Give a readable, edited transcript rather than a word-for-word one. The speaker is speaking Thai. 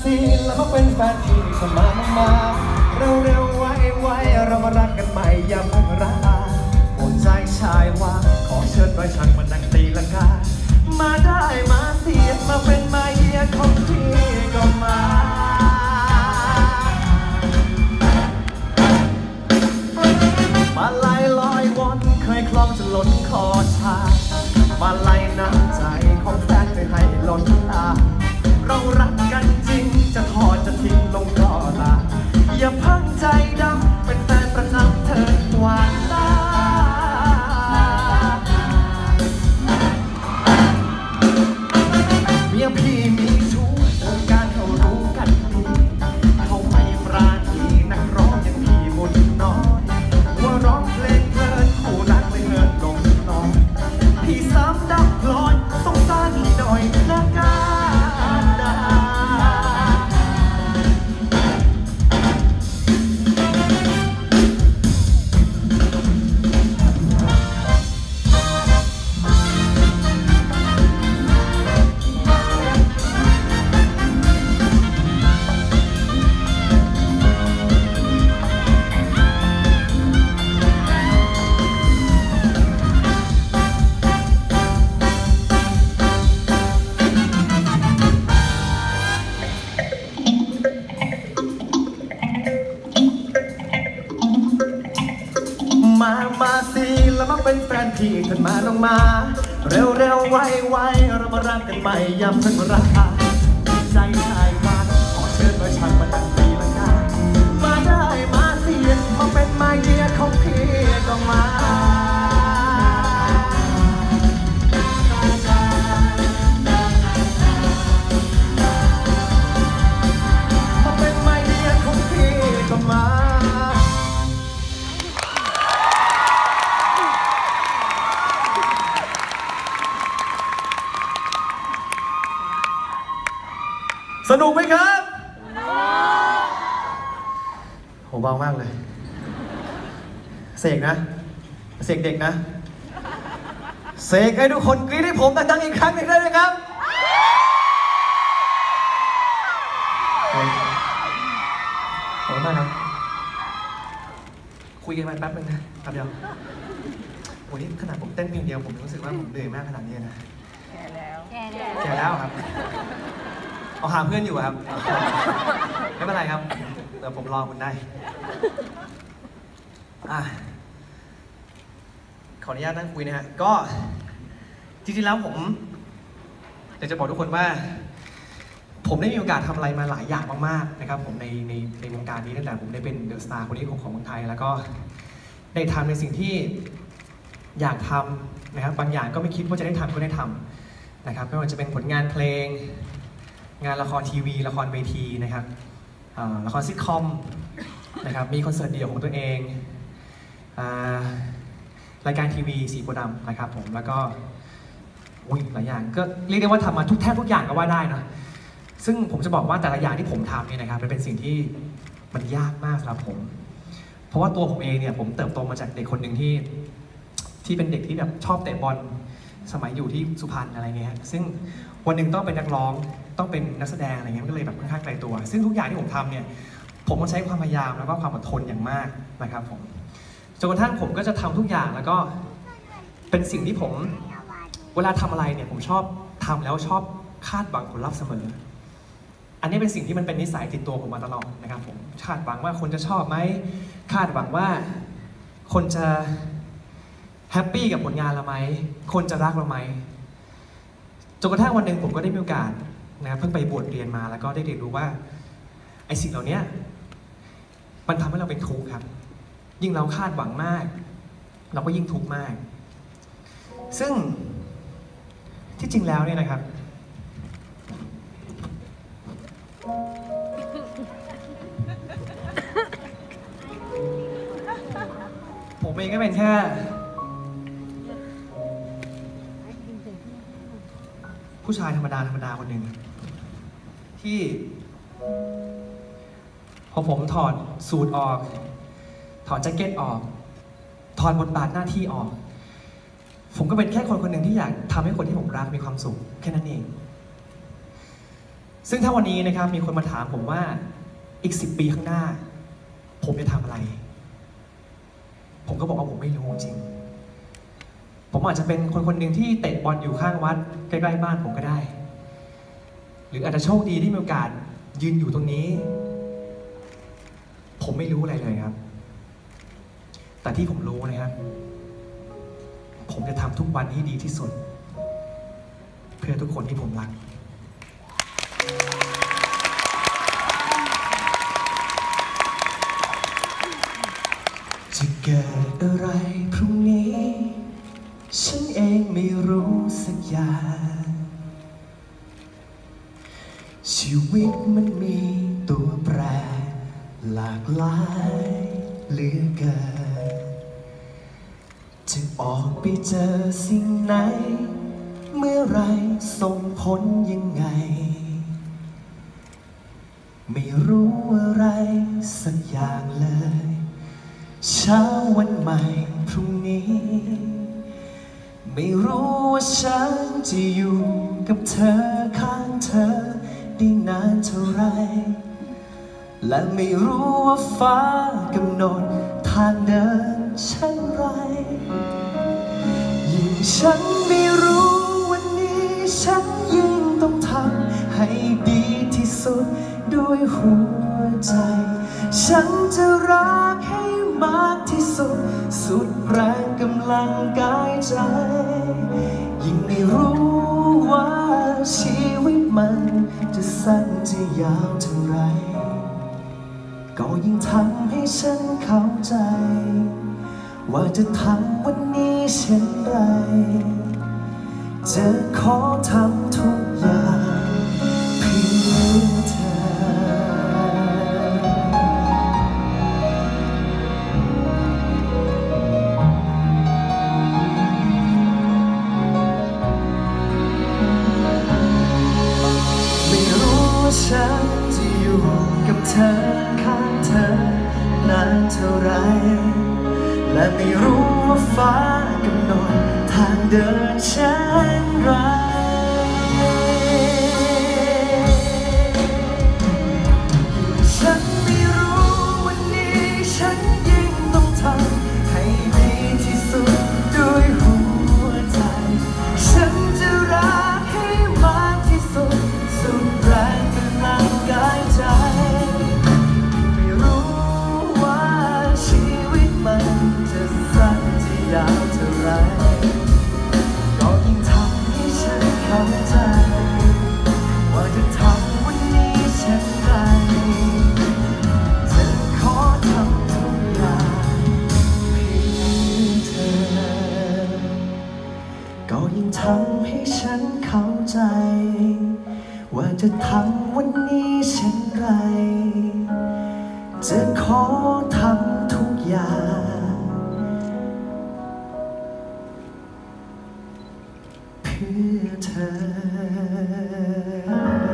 สิแล้วมาเป็นแฟนพี่เข้ามาเร็วไว้เรามารักกันใหม่อย่าเพิ่งรักหัวใจชายว่าขอเชิญไปช่างมานั่งตีลังกามาได้มาเสียมาเป็นมาเยียของพี่ก็มามาไล่ลอยวนเคยคล้องจนล้นคอชามาไล่น้ำใจของแฟนเคยให้ล้นตาเรารักกันจริงจะทอดจะทิ้งลงก็ตาอย่าพังใจดำเป็นแฟนประจำเธอหวานตาเมียพี่มีชู้วงการเขารู้กันดีเขาไม่ปราณีนักร้องอย่างพี่บุญน้อยว่าร้องเพลงเพลินคู่รักเลยเหินลงนอนพี่ซ้ำดับพลอยสงสารพี่หน่อยนะการดามาสิแล้วมาเป็นแฟนพี่ขึ้นมาลงมาเร็วไว้เรามารักกันใหม่อย่าเพิ่งรักใจชายว่าขอเชิญมาช่างมานั่งตีลังกามาได้มาสิมาเป็นมาเยียของพี่ก็มาเป็นมาเยียของพี่ก็มาสนุกไหมครับโหเบามากเลยเสกนะเสกเด็กนะเสกให้ทุกคนกรี๊ดให้ผมดังๆอีกครั้งหนึ่งได้ไหมครับขอบคุณมากครับคุยกันมาแป๊บนึงนะครับเดียวโอ้ยขนาดผมเต้นเพลงเดียวผมรู้สึกว่าผมเหนื่อยมากขนาดนี้นะแก่แล้วครับเอาหาเพื่อนอยู่ครับไม่เป็นไรครับเดี๋ยวผมรอคุณได้ขออนุญาตนั่งคุยนะฮะก็จริงๆแล้วผมอยากจะบอกทุกคนว่าผมได้มีโอกาสทำอะไรมาหลายอย่างมากๆนะครับผมในวงการนี้ตั้งแต่ผมได้เป็นเดอะสตาร์คนที่6ของเมืองไทยแล้วก็ได้ทำในสิ่งที่อยากทำนะครับบางอย่างก็ไม่คิดว่าจะได้ทำก็ได้ทำนะครับไม่ว่าจะเป็นผลงานเพลงงานละครทีวีละครเวทีนะครับละครซิทคอมนะครับมีคอนเสิร์ตเดี่ยวของตัวเองรายการทีวีสีโพธิ์ดำนะครับผมแล้วก็หลายอย่างก็เรียกได้ว่าทำมาแทบทุกอย่างก็ว่าได้นะซึ่งผมจะบอกว่าแต่ละอย่างที่ผมทำเนี่ยนะครับเป็นสิ่งที่มันยากมากสำหรับผมเพราะว่าตัวผมเองเนี่ยผมเติบโตมาจากเด็กคนหนึ่งที่เป็นเด็กที่แบบชอบเตะบอลสมัยอยู่ที่สุพรรณอะไรเงี้ยซึ่งวันหนึ่งต้องเป็นนักร้องต้องเป็นนักแสดงอะไรเงี้ยก็เลยแบบค่อนข้างไกลตัวซึ่งทุกอย่างที่ผมทำเนี่ยผมต้องใช้ความพยายามแล้วก็ความอดทนอย่างมากนะครับผมจนกระทั่งผมก็จะทำทุกอย่างแล้วก็เป็นสิ่งที่ผมเวลาทำอะไรเนี่ยผมชอบทำแล้วชอบคาดหวังผลลัพธ์เสมออันนี้เป็นสิ่งที่มันเป็นนิสัยติดตัวผมมาตลอดนะครับผมคาดหวังว่าคนจะชอบไหมคาดหวังว่าคนจะแฮปปี้กับผลงานเราไหมคนจะรักเราไหมจนกระทั่งวันหนึ่งผมก็ได้มีโอกาสนะครับเพิ่งไปบวชเรียนมาแล้วก็ได้เรียนรู้ว่าไอ้สิ่งเหล่านี้มันทำให้เราเป็นทุกข์ครับยิ่งเราคาดหวังมากเราก็ยิ่งทุกข์มากซึ่งที่จริงแล้วเนี่ยนะครับผมเองก็เป็นแค่ผู้ชายธรรมดาคนหนึ่งที่พอผมถอดสูทออกถอดแจ็คเก็ตออกถอดบทบาทหน้าที่ออกผมก็เป็นแค่คนคนหนึ่งที่อยากทำให้คนที่ผมรักมีความสุขแค่นั้นเองซึ่งถ้าวันนี้นะครับมีคนมาถามผมว่าอีก10 ปีข้างหน้าผมจะทำอะไรผมก็บอกว่าผมไม่รู้จริงผมอาจจะเป็นคนคนหนึ่งที่เตะบอลอยู่ข้างวัดใกล้ๆบ้านผมก็ได้หรืออาจจะโชคดีที่มีโอกาสยืนอยู่ตรงนี้ผมไม่รู้อะไรเลยครับแต่ที่ผมรู้นะครับผมจะทำทุกวันให้ดีที่สุดเพื่อทุกคนที่ผมรักจะเกิดอะไรพรุ่งนี้ฉันเองไม่รู้สักอย่างชีวิตมันมีตัวแปรหลากหลายเหลือเกินจะออกไปเจอสิ่งไหนเมื่อไรส่งผลยังไงไม่รู้อะไรสักอย่างเลยเช้าวันใหม่พรุ่งนี้ไม่รู้ว่าฉันจะอยู่กับเธอข้างเธอได้นานเท่าไรและไม่รู้ว่าฟ้ากำหนดทางเดินเช่นไรยิ่งฉันไม่รู้วันนี้ฉันยิ่งต้องทำให้ดีที่สุดด้วยหัวใจฉันจะรักให้มากที่สุดสุดแรงกำลังกายใจยิ่งไม่รู้ว่าชีวิตมันจะสั้นจะยาวเท่าไรก็ยิ่งทำให้ฉันเข้าใจว่าจะทำวันนี้เช่นไรจะขอทำทุกอย่างเพื่อเธอไม่รู้ว่าฉันจะอยู่กับเธอข้างเธอนานเท่าไรและไม่รู้ว่าฟ้ากำหนดทางเดินเช่นไรฉันไม่รู้วันนี้ฉันยิ่งต้องทำให้ดีที่สุดด้วยหัวใจฉันจะรักให้มากที่สุดสุดแรงกำลังกายใจไม่รู้ว่าชีวิตมันจะสั้นจะยาวเท่าไรก็ยิ่งทำให้ฉันเข้าใจว่าจะทำวันนี้เช่นไรจะขอทำทุกอย่างเพื่อเธอก็ยิ่งทำให้ฉันเข้าใจว่าจะทำวันนี้เช่นไรจะขอทำทุกอย่างเพื่อเธอ